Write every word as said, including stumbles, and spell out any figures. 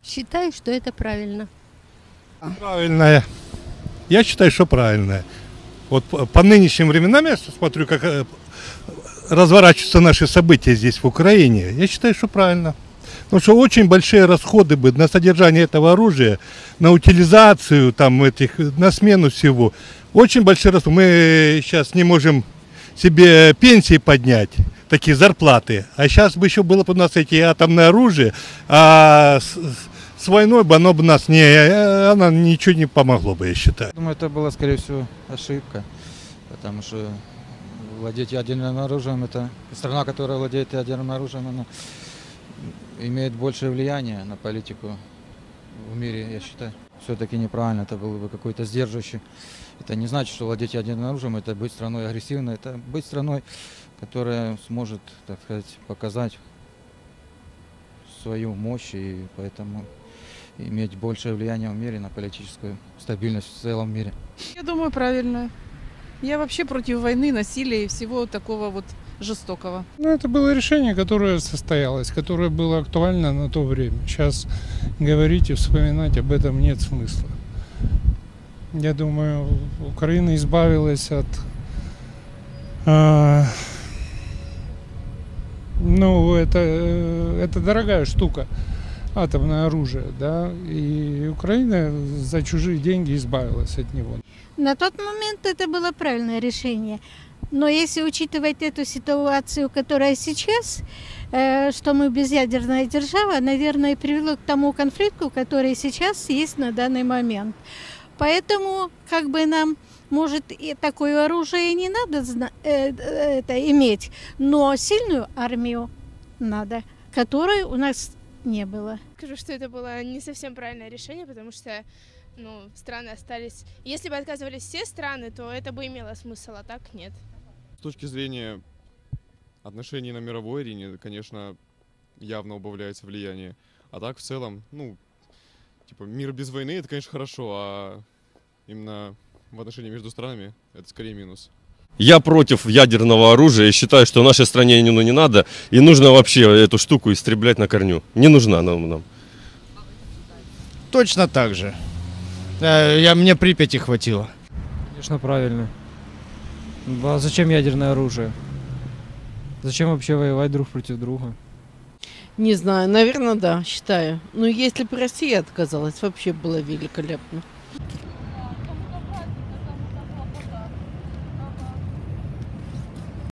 Считаю, что это правильно. Правильное. Я считаю, что правильное. Вот по нынешним временам я смотрю, как разворачиваются наши события здесь, в Украине. Я считаю, что правильно. Потому что очень большие расходы бы на содержание этого оружия, на утилизацию, там, этих, на смену всего. Очень большие расходы. Мы сейчас не можем себе пенсии поднять, такие зарплаты. А сейчас бы еще было бы у нас эти атомные оружия, а с, с войной бы оно бы нас не, оно ничего не помогло бы, я считаю. Думаю, это была, скорее всего, ошибка, потому что владеть ядерным оружием, это страна, которая владеет ядерным оружием, она имеет большее влияние на политику в мире, я считаю. Все-таки неправильно, это было бы какой-то сдерживающий. Это не значит, что владеть ядерным оружием, это быть страной агрессивной, это быть страной, которая сможет, так сказать, показать свою мощь и поэтому иметь большее влияние в мире на политическую стабильность в целом мире. Я думаю, правильно. Я вообще против войны, насилия и всего такого вот жестокого. Ну, это было решение, которое состоялось, которое было актуально на то время. Сейчас говорить и вспоминать об этом нет смысла. Я думаю, Украина избавилась от... Э, ну, это, это дорогая штука, атомное оружие, да, и Украина за чужие деньги избавилась от него. На тот момент это было правильное решение. Но если учитывать эту ситуацию, которая сейчас, э, что мы безъядерная держава, наверное, привело к тому конфликту, который сейчас есть на данный момент. Поэтому, как бы нам, может, и такое оружие не надо э, это иметь, но сильную армию надо, которой у нас не было. Скажу, что это было не совсем правильное решение, потому что ну, страны остались... Если бы отказывались все страны, то это бы имело смысл, а так нет. С точки зрения отношений на мировой арене, конечно, явно убавляется влияние. А так, в целом, ну, типа, мир без войны — это, конечно, хорошо, а именно в отношении между странами это скорее минус. Я против ядерного оружия и считаю, что нашей стране ну, не надо, и нужно вообще эту штуку истреблять на корню. Не нужна нам. нам. Точно так же. Я, мне Припяти хватило. Конечно, правильно. А зачем ядерное оружие? Зачем вообще воевать друг против друга? Не знаю, наверное, да, считаю. Но если бы Россия отказалась, вообще было великолепно.